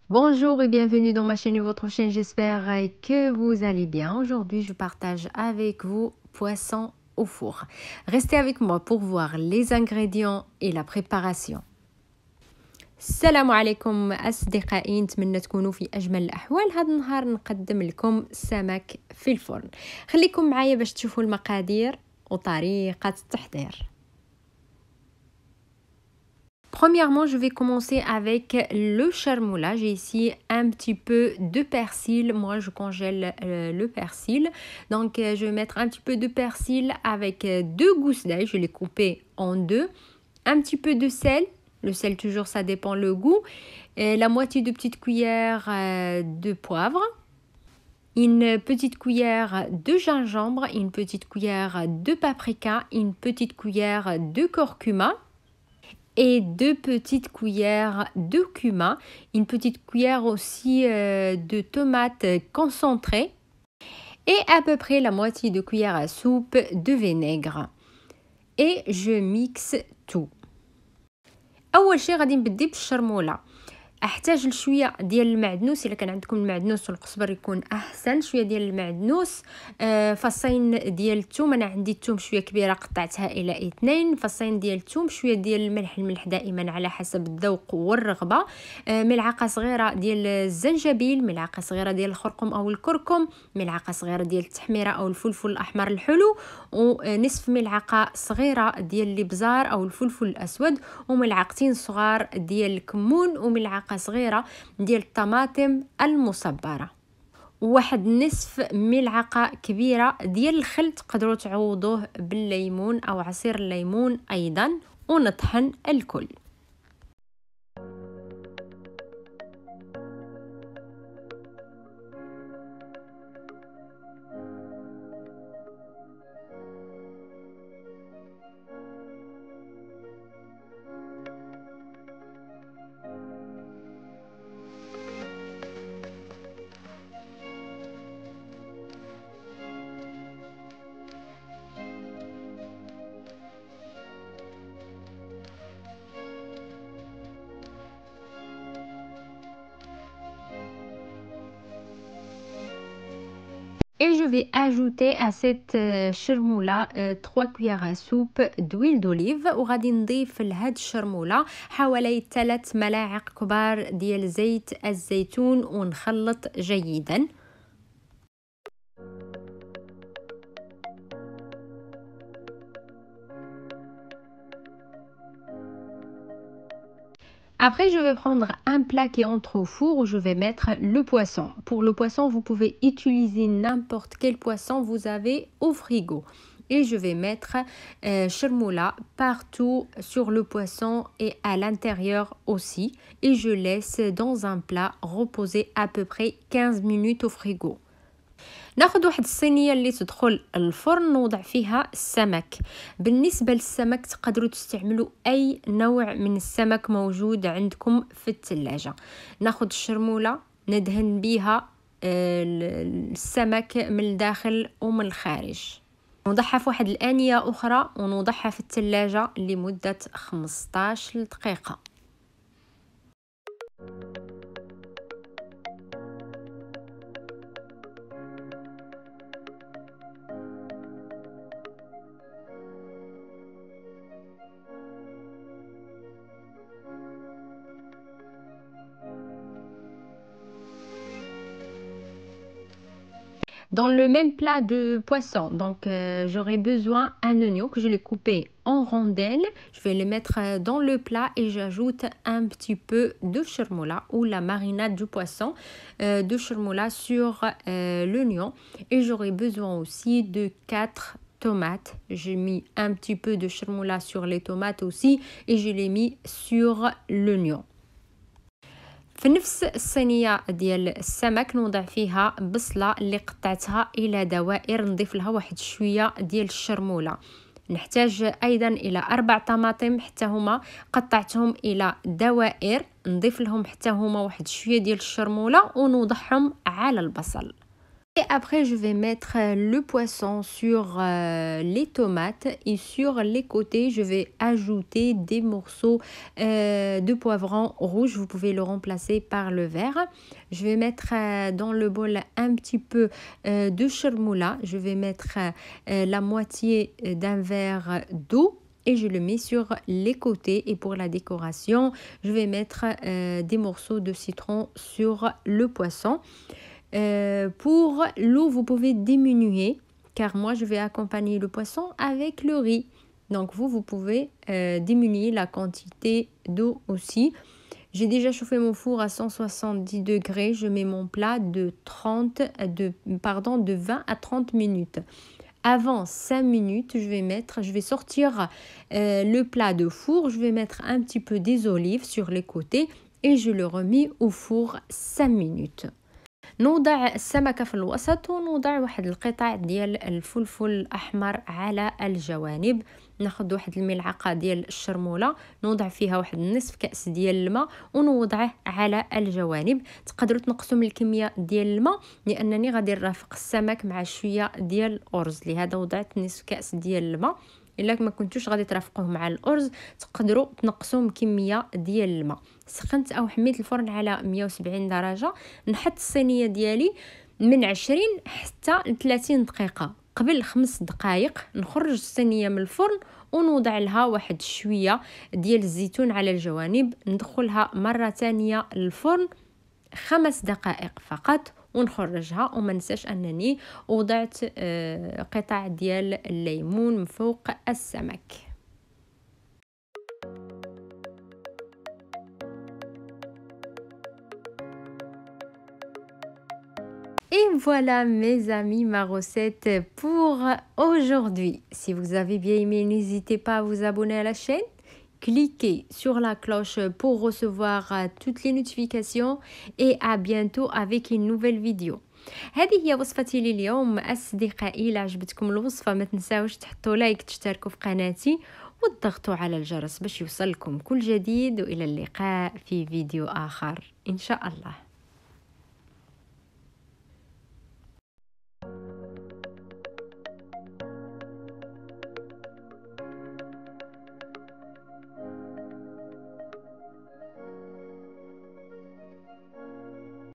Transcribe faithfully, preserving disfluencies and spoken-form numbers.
Bonjour et bienvenue dans ma chaîne et votre chaîne, j'espère que vous allez bien. Aujourd'hui, je partage avec vous poisson au four. Restez avec moi pour voir les ingrédients et la préparation. السلام عليكم أصدقائي، نتمنى تكونوا في أجمل الأحوال. هذا النهار نقدم لكم سمك في الفرن. خليكم معايا باش تشوفوا المقادير وطريقة التحضير. Premièrement, je vais commencer avec le charmoula. J'ai ici un petit peu de persil. Moi, je congèle euh, le persil. Donc, euh, je vais mettre un petit peu de persil avec euh, deux gousses d'ail. Je vais les couper en deux. Un petit peu de sel. Le sel, toujours, ça dépend le goût. Et la moitié de petite cuillère euh, de poivre. Une petite cuillère de gingembre. Une petite cuillère de paprika. Une petite cuillère de curcuma. Et deux petites cuillères de cumin, une petite cuillère aussi euh, de tomates concentrées et à peu près la moitié de cuillère à soupe de vinaigre. Et je mixe tout. أول شيء غادي نبدي بالشرمولة. احتاج لشويه ديال المعدنوس. الا كان عندكم المعدنوس والقزبر يكون احسن. شويه ديال المعدنوس، آه فصين ديال الثوم. انا عندي الثوم شويه كبيره قطعتها الى اثنين. فصين ديال الثوم، شويه ديال الملح. الملح دائما على حسب الذوق والرغبه. آه ملعقه صغيره ديال الزنجبيل، ملعقه صغيره ديال الخرقوم او الكركم، ملعقه صغيره ديال التحميره او الفلفل الاحمر الحلو، ونصف ملعقه صغيره ديال الابزار او الفلفل الاسود، وملعقتين صغار ديال الكمون، وملعقه صغيرة ديال الطماطم المصبرة، وواحد نصف ملعقة كبيرة ديال الخل. تقدروا تعوضوه بالليمون أو عصير الليمون أيضا، ونطحن الكل. Et je vais ajouter à cette شرمولة trois cuillères à soupe d'huile d'olive. وغادي نضيف لهاد الشرمولة حوالي ثلاث ملاعق كبار ديال زيت الزيتون ونخلط جيدا. Après, je vais prendre un plat qui entre au four où je vais mettre le poisson. Pour le poisson, vous pouvez utiliser n'importe quel poisson vous avez au frigo. Et je vais mettre euh, charmoula partout sur le poisson et à l'intérieur aussi. Et je laisse dans un plat reposer à peu près quinze minutes au frigo. ناخذ واحد الصينيه اللي تدخل الفرن، نوضع فيها السمك. بالنسبه للسمك تقدروا تستعملوا اي نوع من السمك موجود عندكم في الثلاجه. ناخذ الشرموله ندهن بها السمك من الداخل ومن الخارج، نوضعها في واحد الانيه اخرى ونوضعها في الثلاجه لمده خمسطاش دقيقه. Dans le même plat de poisson, donc euh, j'aurai besoin un oignon que je l'ai coupé en rondelles. Je vais le mettre dans le plat et j'ajoute un petit peu de charmoula ou la marinade du poisson euh, de charmoula sur euh, l'oignon. Et j'aurai besoin aussi de quatre tomates. J'ai mis un petit peu de charmoula sur les tomates aussi et je l'ai mis sur l'oignon. في نفس الصينيه ديال السمك نوضع فيها بصله اللي قطعتها الى دوائر، نضيف لها واحد شويه ديال الشرموله. نحتاج ايضا الى اربع طماطم حتى هما قطعتهم الى دوائر، نضيف لهم حتى هما واحد شويه ديال الشرموله ونوضعهم على البصل. Et après, je vais mettre le poisson sur euh, les tomates et sur les côtés, je vais ajouter des morceaux euh, de poivron rouge. Vous pouvez le remplacer par le vert. Je vais mettre euh, dans le bol un petit peu euh, de chermoula. Je vais mettre euh, la moitié d'un verre d'eau. Et je le mets sur les côtés. Et pour la décoration, je vais mettre euh, des morceaux de citron sur le poisson. Euh, pour l'eau, vous pouvez diminuer, car moi, je vais accompagner le poisson avec le riz. Donc, vous, vous pouvez euh, diminuer la quantité d'eau aussi. J'ai déjà chauffé mon four à cent soixante-dix degrés. Je mets mon plat de, trente, de, pardon, de vingt à trente minutes. Avant cinq minutes, je vais mettre, je vais sortir euh, le plat de four. Je vais mettre un petit peu des olives sur les côtés et je le remets au four cinq minutes. نوضع السمكة في الوسط ونوضع واحد القطع ديال الفلفل الأحمر على الجوانب. ناخذ واحد الملعقة ديال الشرمولة، نوضع فيها واحد نصف كأس ديال الماء ونوضعه على الجوانب. تقدروا تنقصوا من الكمية ديال الماء لأنني غادي نرافق السمك مع شوية ديال الأرز، لهذا وضعت نصف كأس ديال الماء. الا ما كنتوش غادي ترافقوه مع الارز تقدروا تنقصوا من كميه ديال الماء. سخنت او حميت الفرن على مية وسبعين درجه. نحط الصينيه ديالي من عشرين حتى ثلاثين دقيقه. قبل خمس دقائق نخرج الصينيه من الفرن ونوضع لها واحد شويه ديال الزيتون على الجوانب. ندخلها مره ثانيه للفرن خمس دقائق فقط ونخرجها. وما ننساش انني وضعت قطع ديال الليمون من فوق السمك. Et voilà mes amis, ma recette pour aujourd'hui. Si vous avez bien aimé, n'hésitez pas à vous abonner à la chaîne. Cliquez sur la cloche pour recevoir toutes les notifications et à bientôt avec une nouvelle vidéo. هذه هي وصفتي لليوم أصدقائي. إذا عجبتكم الوصفة ما تنساوش تحطوا لايك، تشتركوا في قناتي وتضغطوا على الجرس باش يوصلكم كل جديد. وإلى اللقاء في فيديو آخر إن شاء الله.